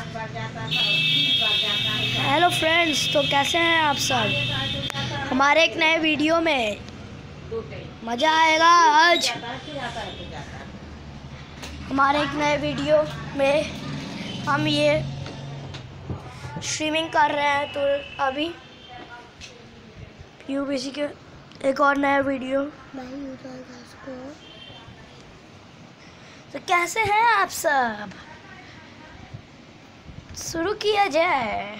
Hello friends, तो कैसे हैं आप सब। हमारे एक नए वीडियो में मज़ा आएगा। आज हमारे एक नए वीडियो में हम ये स्ट्रीमिंग कर रहे हैं। तो अभी यूबीसी के एक और नया वीडियो। तो कैसे हैं आप सब, शुरू किया जाए।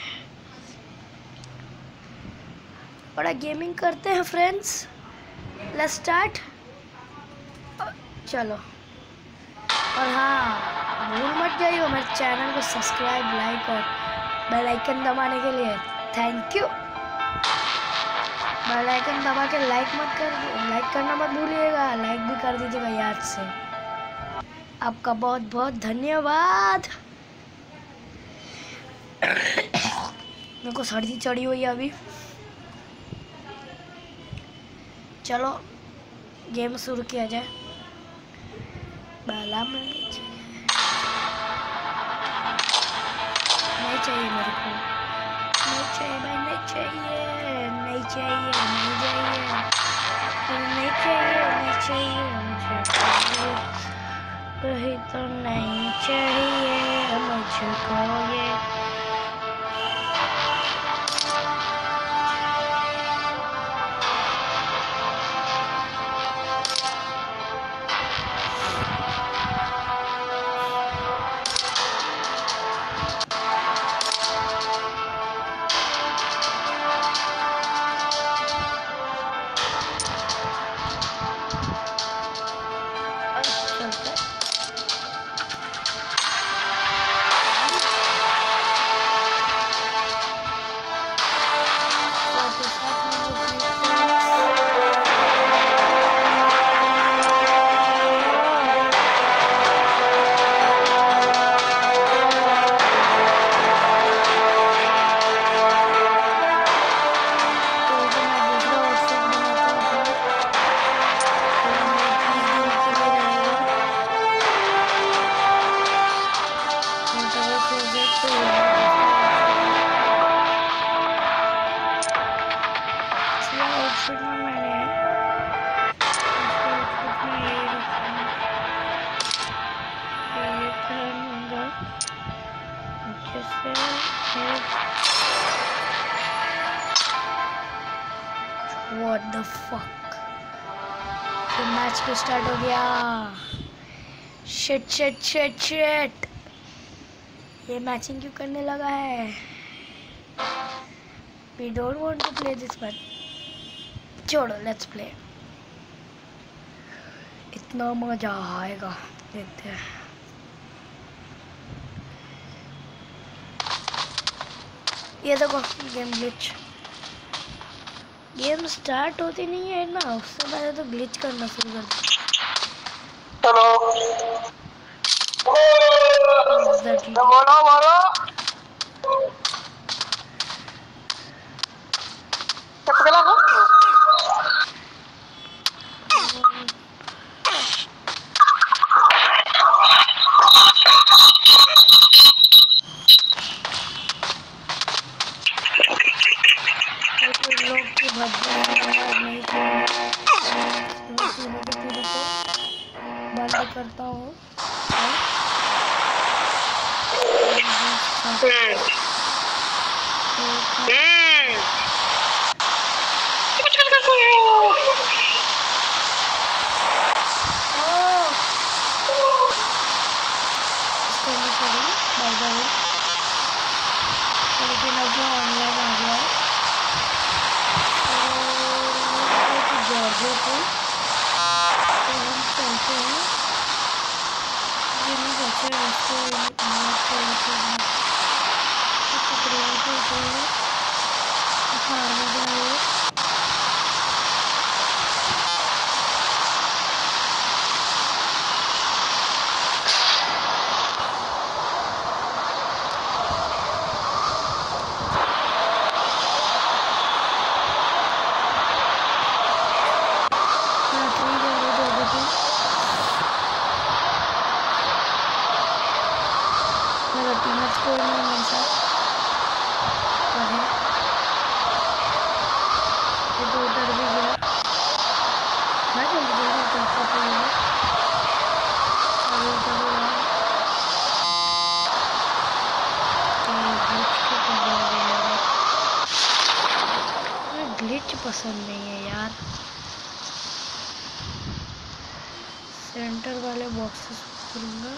बड़ा गेमिंग करते हैं फ्रेंड्स, लेट्स स्टार्ट। चलो, और हाँ, भूल मत जाइए हमारे चैनल को सब्सक्राइब, लाइक और बेल आइकन दबाने के लिए थैंक यू। बेल आइकन दबा के लाइक करना मत भूलिएगा, लाइक भी कर दीजिएगा याद से। आपका बहुत बहुत धन्यवाद। मेरे को सर्दी चढ़ी हुई है अभी। चलो गेम शुरू किया जाए। बाला में नहीं चाहिए मेरे को, नहीं चाहिए भाई, नहीं चाहिए, नहीं चाहिए, नहीं चाहिए, नहीं चाहिए, नहीं चाहिए मुझे, कहीं तो नहीं चाहिए मुझको ये। What the fuck? तो मैच भी स्टार्ट हो गया। शिट। ये मैचिंग क्यों करने लगा है? We don't want to play this one. छोड़ो, let's play. इतना मजा आएगा, देखते हैं। ये देखो गेम ग्लिच। गेम स्टार्ट होती नहीं है ना, उससे पहले तो ग्लिच करना शुरू कर दो। बोलो चपकला ना। बंद करता हूँ। लेकिन अब जो ऑनलाइन आ गया है जॉर्जिया को, तो हम चलते हैं। जिन्हें बच्चे उसको आज कोई नहीं मेरे साथ। अरे ये तो उधर भी गया। मैं जल्दी जल्दी उतरता पड़ेगा। अरे उधर ग्लिच पसंद नहीं है यार। सेंटर वाले बॉक्सेस करूँगा।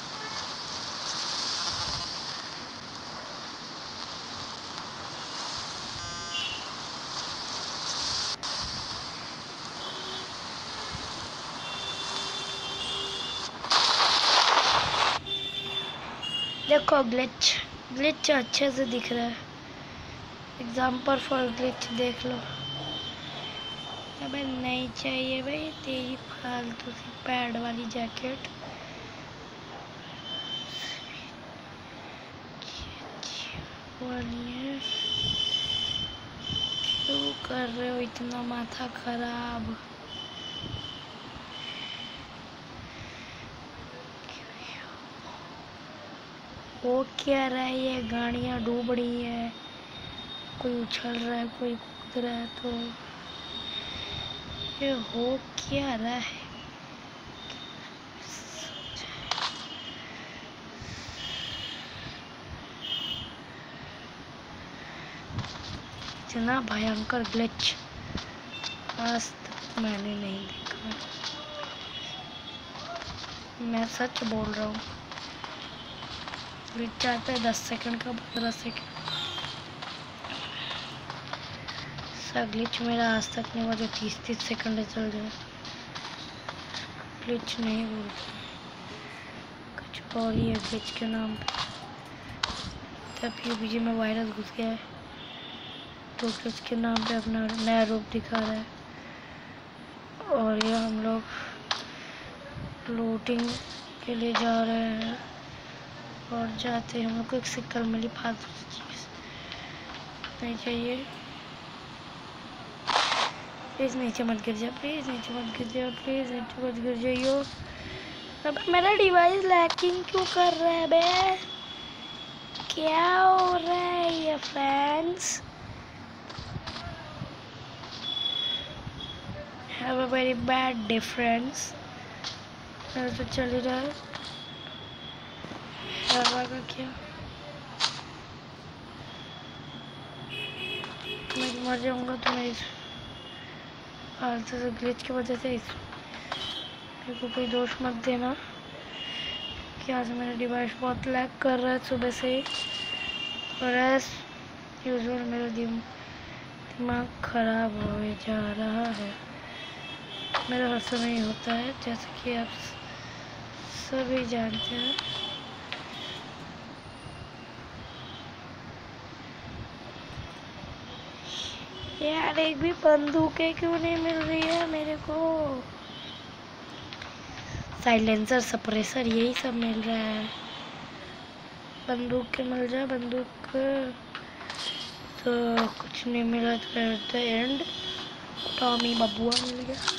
देखो ग्लिच ग्लिच अच्छे से दिख रहा है। एग्जाम्पल फॉर ग्लिच देख लो। अबे नहीं चाहिए भाई तेरी फालतू सी पैड वाली जैकेट। वाली है। क्यों कर रहे हो इतना माथा खराब? वो क्या रहा है? ये गाड़ियाँ डूब रही है, कोई उछल रहा है, कोई कूद रहा है, तो ये हो क्या रहा है? इतना भयंकर ग्लिच आज तक मैंने नहीं देखा। मैं सच बोल रहा हूँ। ग्लिच आता है 10 सेकंड का, 15 सेकंड। ऐसा ग्लिच मेरा आज तक नहीं हुआ जो 30-30 सेकंड चल जाए। ग्लिच नहीं बोलते, कुछ और ही है ग्लिच के नाम पे। तब यूपीजी में वायरस घुस गया है तो ग्लिच के नाम पे अपना नया रूप दिखा रहा है। और ये हम लोग लूटिंग के लिए जा रहे हैं और जाते हैं। हम लोग को एक सिक्कल मिली, फालतू चीज़ नहीं चाहिए। प्लीज़ नीचे मत गिर जा, प्लीज़ नीचे मत गिर जा, प्लीज़ नीचे मत गिर जाइयो। अब मेरा डिवाइस लैकिंग क्यों कर रहा है बे? क्या हो रहा है ये friends? Have a very bad day friends. मेरा तो चल ही रहा है। हवा का क्या? मैं मर जाऊंगा तो मैं फालतू से ग्लिच की वजह से मेरे को कोई दोष मत देना कि आज मेरा डिवाइस बहुत लैग कर रहा है सुबह से ही। और एज यूजुअल मेरा दिमाग खराब हो जा रहा है। मेरा हर समय होता है, जैसे कि आप सभी जानते हैं। यार एक भी बंदूकें क्यों नहीं मिल रही है मेरे को? साइलेंसर, सप्रेसर, यही सब मिल रहा है। बंदूक के मिल जाए, बंदूक तो कुछ नहीं मिला। तो एट द एंड टॉमी बबुआ मिल गया।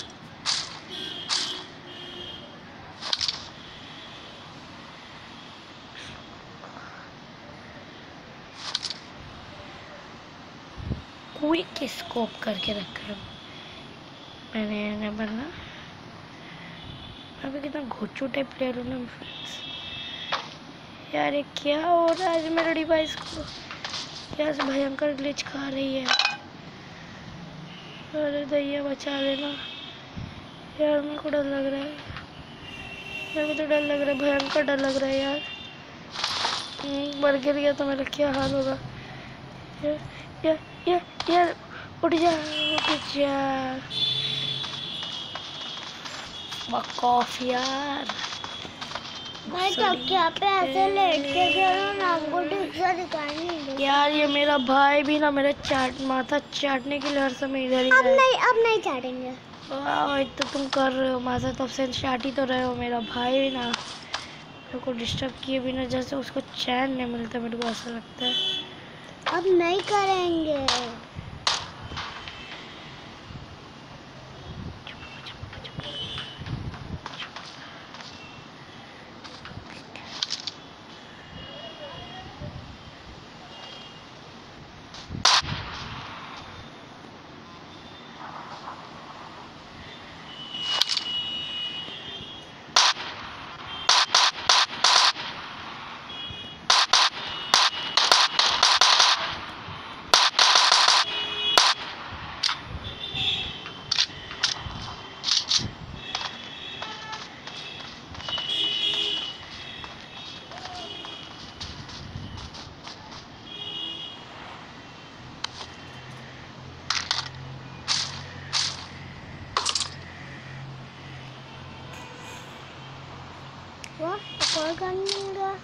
क्विक स्कोप करके रखा है मैंने बनना। अभी कितना घोचू टाइप प्लेयर हूँ ना फ्रेंड्स। यार ये क्या हो रहा है? आज मेरे डिवाइस को क्या भयंकर ग्लिच खा रही है। अरे दैया बचा लेना यार, मेरे को डर लग रहा है। मेरे को तो डर लग रहा है, भयंकर डर लग रहा है यार। मर गिर गया तो मेरा क्या हाल होगा? यार उठ जा, उठ जा। बकॉफ यार। मैं तो क्या पे ऐसे लेट के करूँ ना, आपको ठीक से दिखाई नहीं दे। यार ये मेरा भाई भी ना मेरा माथा चाटने के लिए हर समय इधर ही अब नहीं चाटेंगे। तो तुम कर रहे हो माथा, तब से चाट ही तो रहे हो। मेरा भाई भी ना मेरे को डिस्टर्ब किए बिना जैसे उसको चैन नहीं मिलता, मेरे को ऐसा लगता है। अब नहीं करेंगे। गन मिल गया।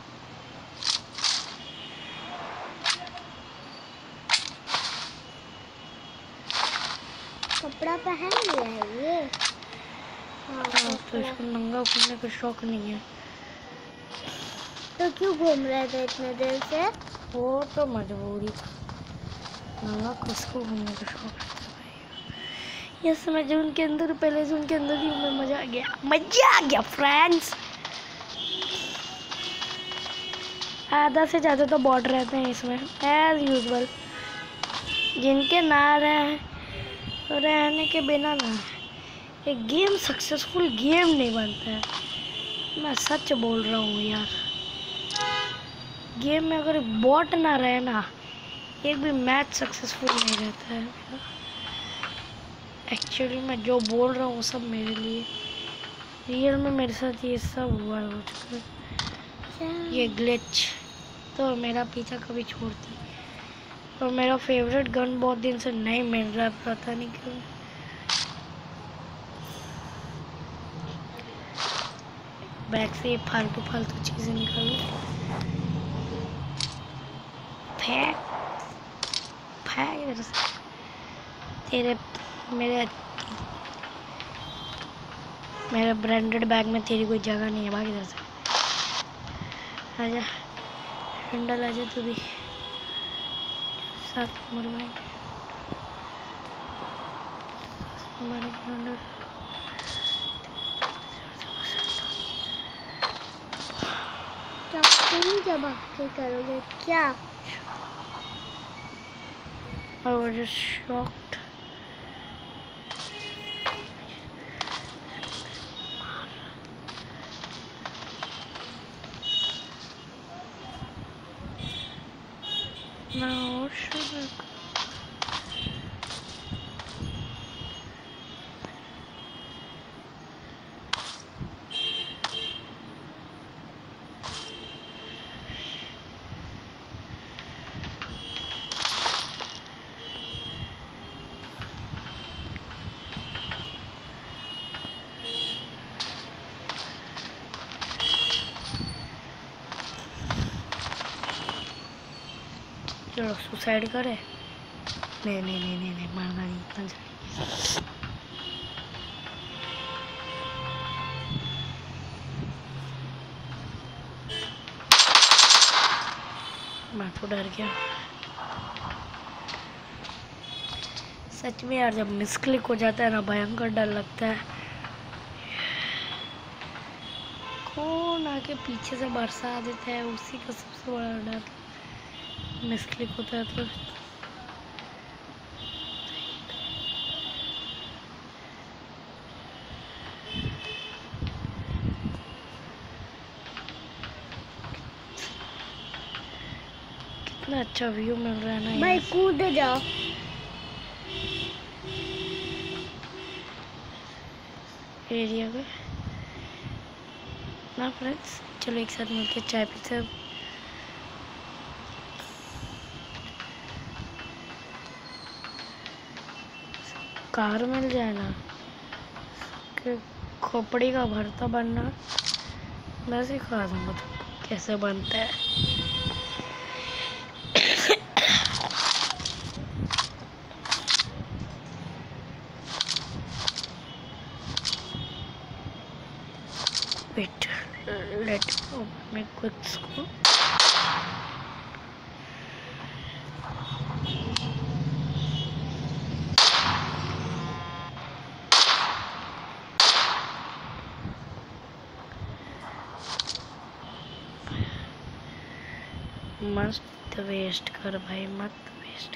कपड़ा पहन लिया है ये। हाँ, तो इसको नंगा घूमने का शौक नहीं है। तो क्यों घूम रहे थे इतने देर से? वो तो मजबूरी था, नंगा किसको घूमने का शौक रहता है भाई। यस, मैं जून के अंदर, पहले जून के अंदर ही मैं मजा आ गया फ्रेंड्स। आधा से ज़्यादा तो बॉट रहते हैं इसमें एज यूजुअल, जिनके ना रहने के बिना ना एक गेम सक्सेसफुल गेम नहीं बनता है। मैं सच बोल रहा हूँ यार, गेम में अगर बॉट ना रहे ना, एक भी मैच सक्सेसफुल नहीं रहता है। एक्चुअली मैं जो बोल रहा हूँ सब मेरे लिए, रियल में मेरे साथ ये सब हुआ हो चुका है। ये ग्लिच तो मेरा पीछा कभी छोड़ती, और मेरा फेवरेट गन बहुत दिन से नहीं मिल रहा है, पता नहीं क्यों। बैग से ये फालतू चीज़ें निकालो। फेंक इधर से। तेरे मेरे ब्रांडेड बैग में तेरी कोई जगह नहीं है, भाग इधर से। आजा हैंडल, आजा तू भी साथ मरवाएंगे। तुम जब आपके करोगे क्या? I was just shocked. Now should I? चलो सुसाइड करे। नहीं मारना नहीं इतना जल्दी। मैं तो डर गया सच में यार, जब मिसक्लिक हो जाता है ना, भयंकर डर लगता है। कौन आके पीछे से बरसा देता है, उसी का सबसे बड़ा डर। मिसक्लिक होता है तो कितना अच्छा व्यू मिल रहा है ना भाई, कूद जाओ। एरिया में ना फ्रेंड्स। चलो एक साथ मिलकर चाय पीते हैं। कार मिल जाए ना, खोपड़ी का भरता बनना मैं सिखा दूँगा तुमको कैसे बनता है। Wait, let me open my quick school. मस्त वेस्ट कर भाई, मत वेस्ट।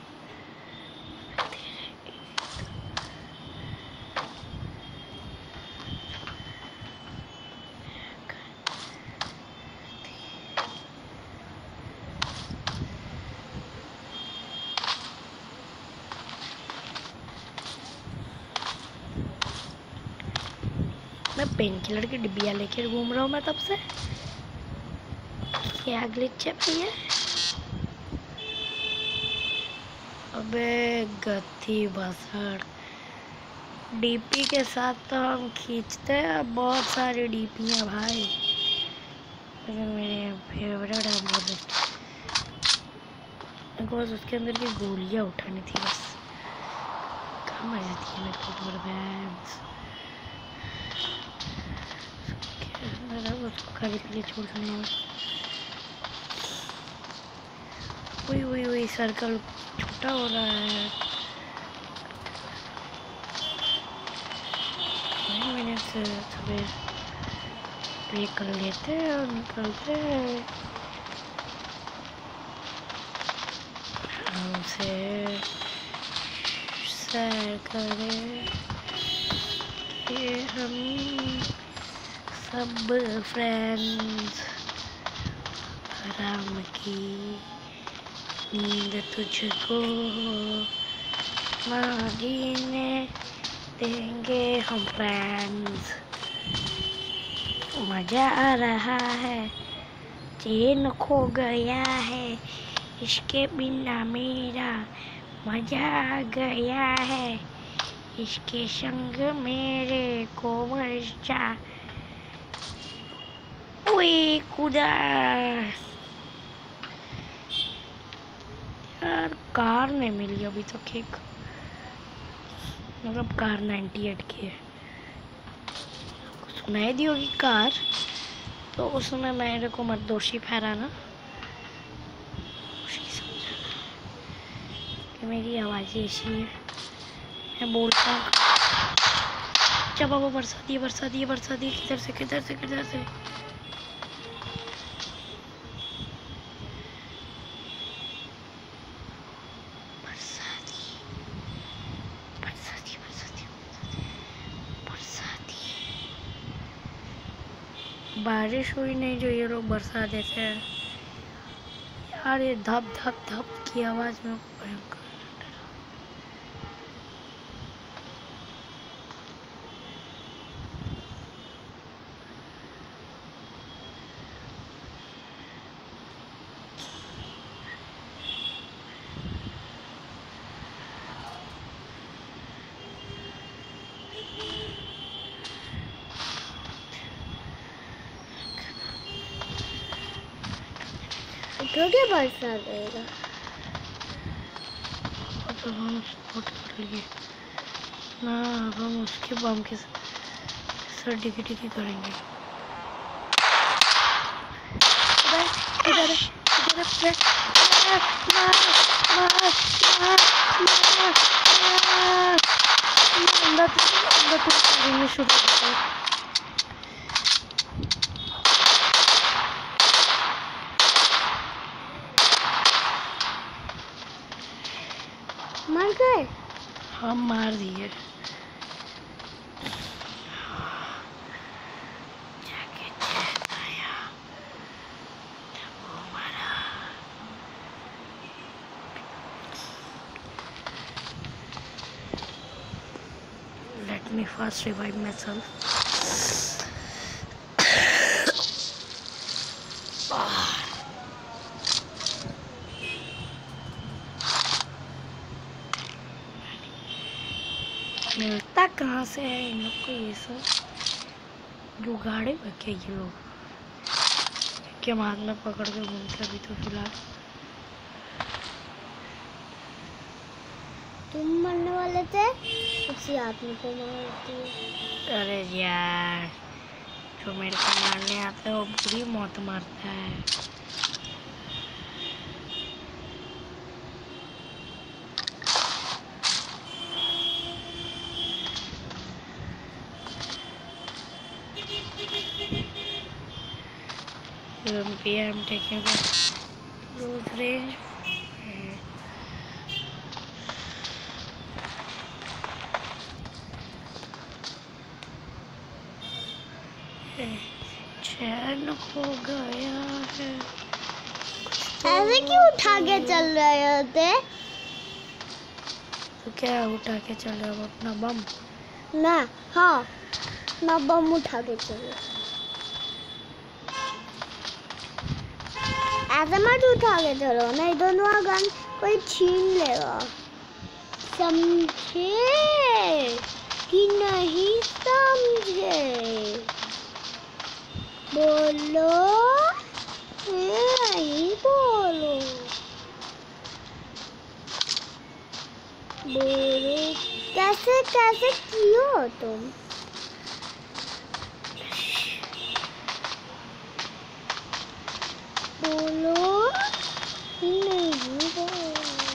मैं पेन किलर की डिब्बियाँ लेकर घूम रहा हूँ मैं तब से। क्या ग्लिच है भैया? अबे गद्दी बसड़, डीपी के साथ तो हम खींचते हैं बहुत सारी डीपी हैं भाई। लेकिन मेरे फेवरेट है बुलेट। मेरे को बस उसके अंदर की गोलियां उठानी थी बस। कहाँ आ जाती है मेरे को रबर बैंड्स। उसको खाली के लिए छोड़ दूँगा। वही सर्कल छोटा हो रहा है। 9 मिनट से सुबह ये कर लेते हैं और निकलते हैं। हमसे सैर करें कि हम सब फ्रेंड्स। आराम की नींद तुझको ना जीने देंगे हम फ्रेंड्स। मजा आ रहा है, चैन खो गया है, इसके बिना मेरा मजा आ गया है, इसके संग मेरे को मजा। ओए खुदा यार, कार नहीं मिली अभी तक एक। मतलब कार 98 की है। सुनाई दी होगी कार, तो उसमें मेरे को मत दोषी ठहराना। कि मेरी आवाज़ ऐसी है, मैं बोलता हूँ जब वो बरसाती किधर से बारिश हुई नहीं जो ये लोग बरसा देते हैं यार। ये धप धप धप की आवाज़ में भयंकर। उठोगे बरसा देगा। तो हम स्पॉट कर लिए ना, हम उसके बम के सर डिगी करेंगे। मर गए? हम मार दिए। Let me first revive myself. मिलता कहाँ से है इन लोग को ये सब जुगाड़े में? क्या ये लोग क्या हाथ में पकड़ के घूमते अभी तो फिलहाल। तुम मरने वाले थे, उसी आदमी को मारती है। अरे यार, जो मेरे को मारने आता है वो बुरी मौत मारता है। I'm taking the close range. चैन हो गया है। ऐसे क्यों उठा के चल रहे होते? तो क्या उठा के चल रहा हो? अपना बम ना, हाँ ना, बम उठा के चलो। ऐसे मत उठा के चलो, नहीं दोनों गन कोई छीन लेगा। समझे कि नहीं समझे? बोलो। नहीं बोलो बोलो कैसे कैसे कियो तुम बोलो नहीं बोलो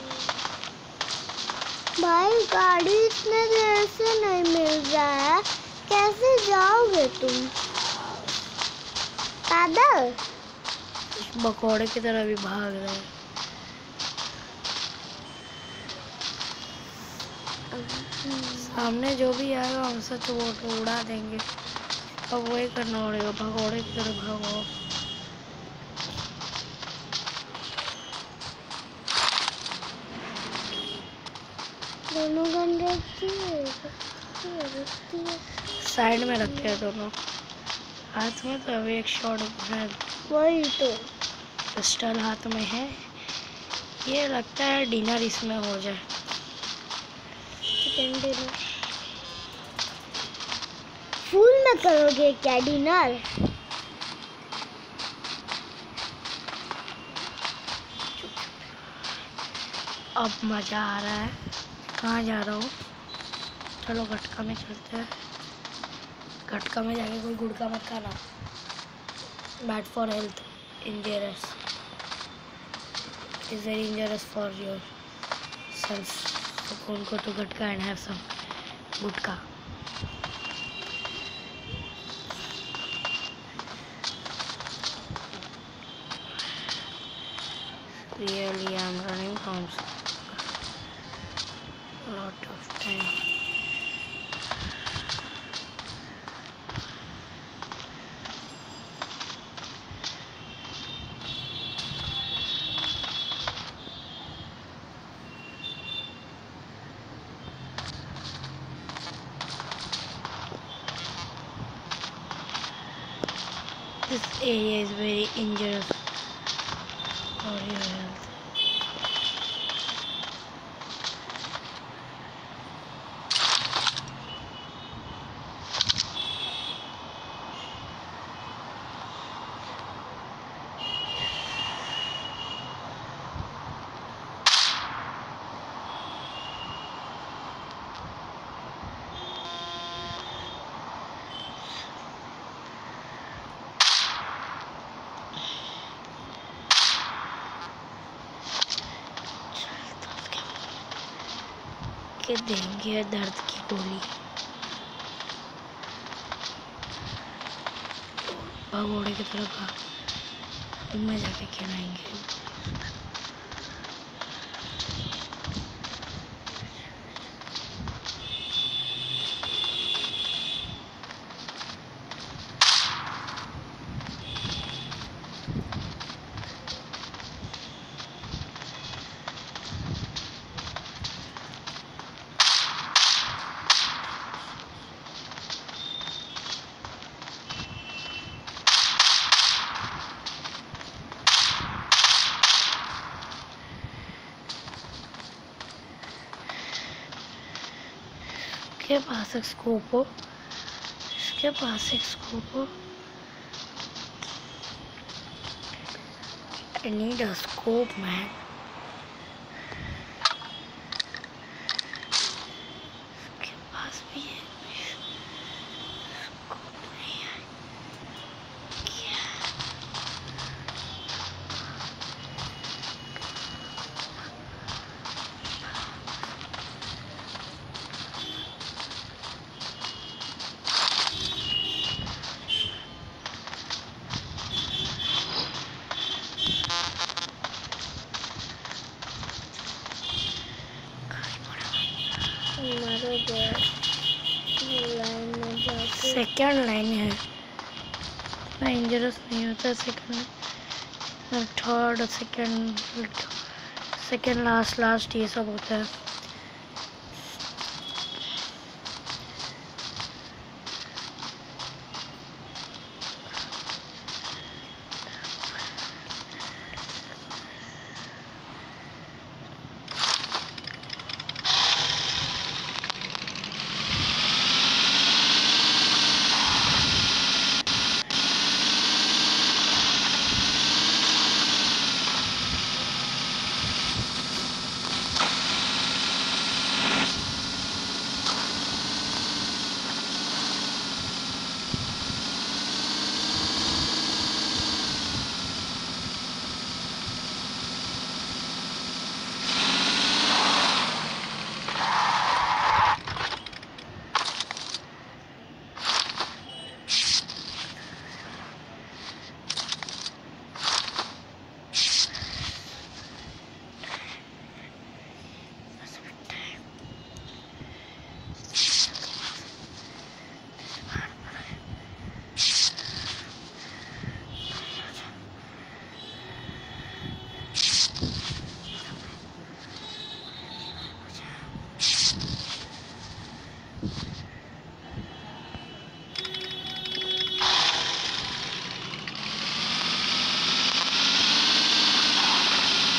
भाई गाड़ी इतने देर से नहीं मिल रहा है कैसे जाओगे तुम पैदल भगोड़े की तरह भी भाग रहे हैं। सामने जो भी आएगा हमसे तो वो तो उड़ा देंगे। अब वही करना पड़ेगा, भगोड़े की तरह भागो। दोनों गन रखती है साइड में रखे हैं दोनों। हाथ में तो अभी एक शॉट है, वही तो पिस्टल हाथ में है। ये लगता है डिनर इसमें हो जाए। चिकन डिनर फुल में करोगे क्या डिनर अब मज़ा आ रहा है। कहाँ जा रहा हूँ? चलो गटका में चलते हैं। गटका में जाके कोई गुड़का मत खाना, bad for health, injurious, is very injurious for your self. तो उनको तो gutka and have some gutka. Really, I'm running from a lot of time. This area is very injurious for your health. के देंगे दर्द की गोली। भगोड़े की तरफ उनमें जाके खिलाएंगे। इसके पास एक स्कोप हो, इसके पास एक स्कोप हो। I need a scope, man. इसके पास भी है, स्कोप नहीं है क्या? लाइन में जाके सेकेंड लाइन है, इतना इंजरियस नहीं होता। सेकेंड थर्ड सेकेंड लास्ट ये सब होता है।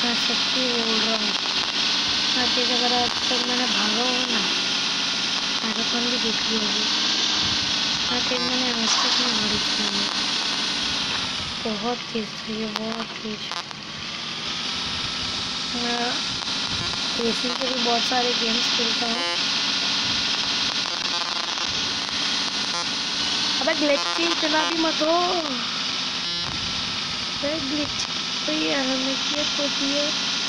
मैं सच्ची बोल रहा हूँ। आज अगर आज तक मैंने भागा हो ना, मैराथन भी देखी होगी, मैंने आज तक नहीं भाड़ी थी। बहुत तेज थी ये, बहुत तेज। मैं रेसिंग के भी बहुत सारे गेम्स खेलता हूँ। अबे ग्लिच इतना भी मत हो। ग्लिच कोई हमें किया तो दिए,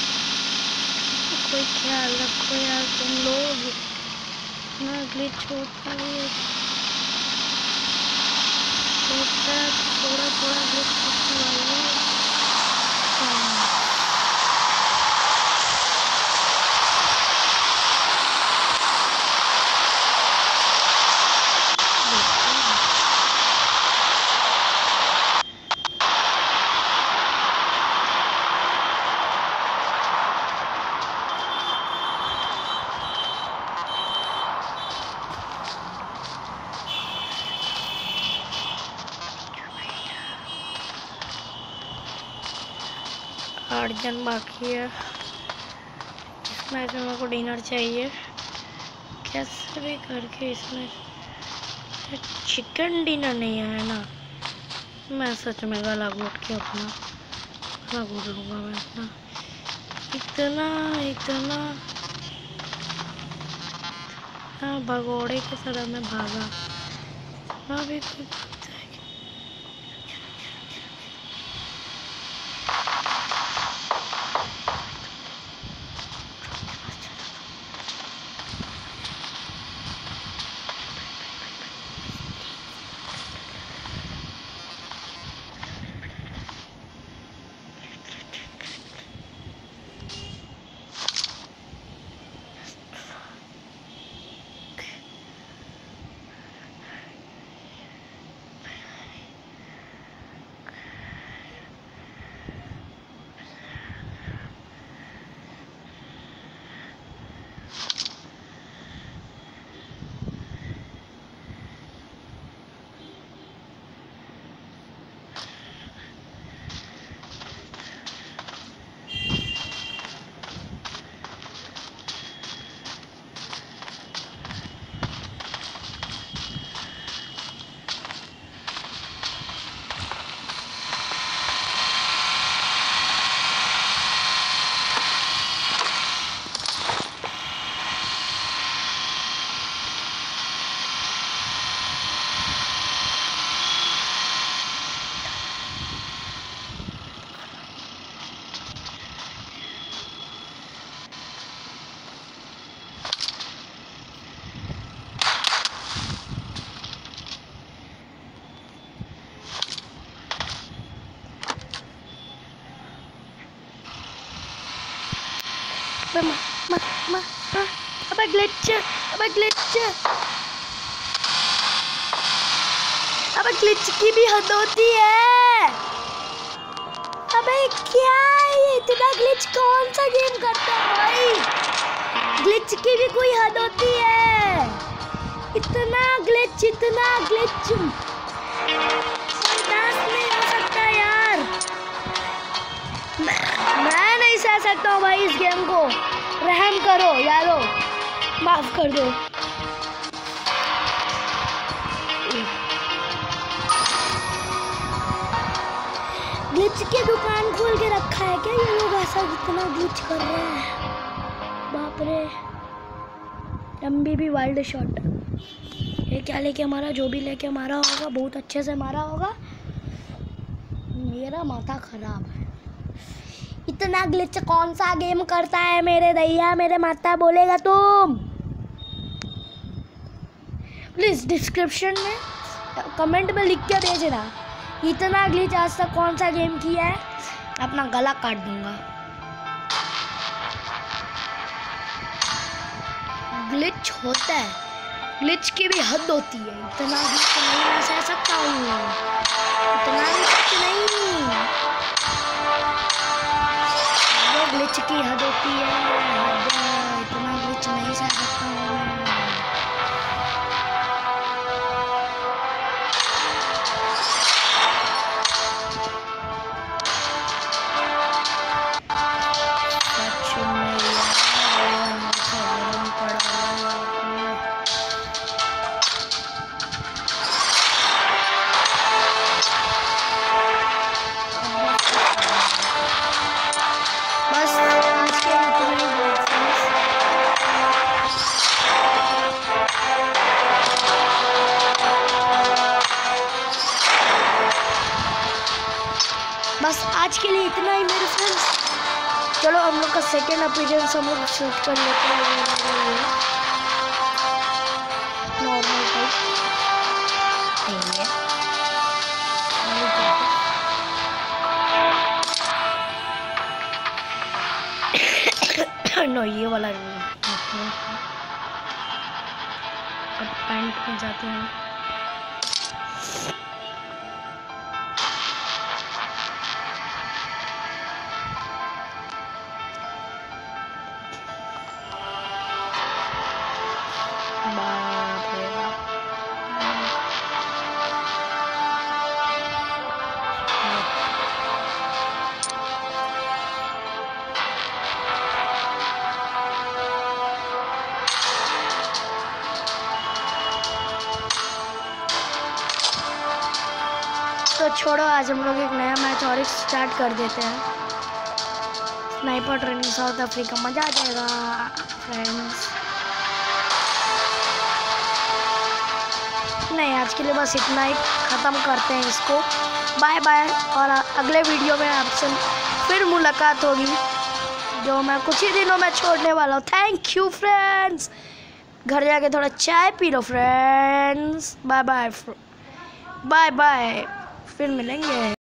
कोई ख्याल रखो यार तुम लोग। ना ग्लिच होता है, थोड़ा थोड़ा ग्लिच होता है। आठ जन बाकी है। इस मैच में मेरे को डिनर चाहिए कैसे भी करके। इसमें चिकन डिनर नहीं है ना, मैं सच में गला घोट के अपना गला घोट लूँगा मैं अपना। इतना इतना हाँ, भगोड़े की तरह मैं भागा। हाँ भी कोई अबे ग्लिच की भी हद होती है। अबे क्या है ये, इतना ग्लिच कौन सा गेम करता है भाई? ग्लिच की भी कोई हद होती है। इतना ग्लिच बर्दाश्त नहीं हो सकता यार। मैं नहीं सह सकता हूँ भाई इस गेम को। रहम करो यारो, माफ कर दो। ग्लिच की दुकान खोल के रखा है क्या ये लोग? ऐसा इतना ग्लिच कर रहे हैं, बाप रे। लंबी भी वाइल्ड शॉट। ये क्या लेके मारा? जो भी लेके मारा होगा बहुत अच्छे से मारा होगा। मेरा माथा खराब है। इतना ग्लिच कौन सा गेम करता है मेरे दैया, मेरे माता बोलेगा तुम? प्लीज डिस्क्रिप्शन में कमेंट में लिख के भेजना इतना ग्लिच आज तक कौन सा गेम किया है। अपना गला काट दूंगा। ग्लिच होता है, ग्लिच की भी हद होती है। इतना ग्लिच नहीं मैं सह सकता हूँ, इतना ग्लिच नहीं। ग्लिच की हद होती है, इतना ग्लिच नहीं सह सकता हूँ मैं। बस आज के लिए इतना ही मेरे फ्रेंड्स। चलो हम लोग का सेकेंड अपीयरेंस हम लोग शूट कर लेते हैं नॉर्मल टाइप। नो ये वाला अब पैंट में जाते हैं। बाप रे बाप। तो छोड़ो, आज हम लोग एक नया मैच और स्टार्ट कर देते हैं। स्नाइपर ट्रेनिंग साउथ अफ्रीका, मज़ा आ जाएगा फ्रेंड्स। नहीं, आज के लिए बस इतना ही, ख़त्म करते हैं इसको। बाय बाय, और अगले वीडियो में आपसे फिर मुलाकात होगी, जो मैं कुछ ही दिनों में छोड़ने वाला हूँ। Thank you friends. घर जाके थोड़ा चाय पी लो friends. Bye bye bye bye, फिर मिलेंगे।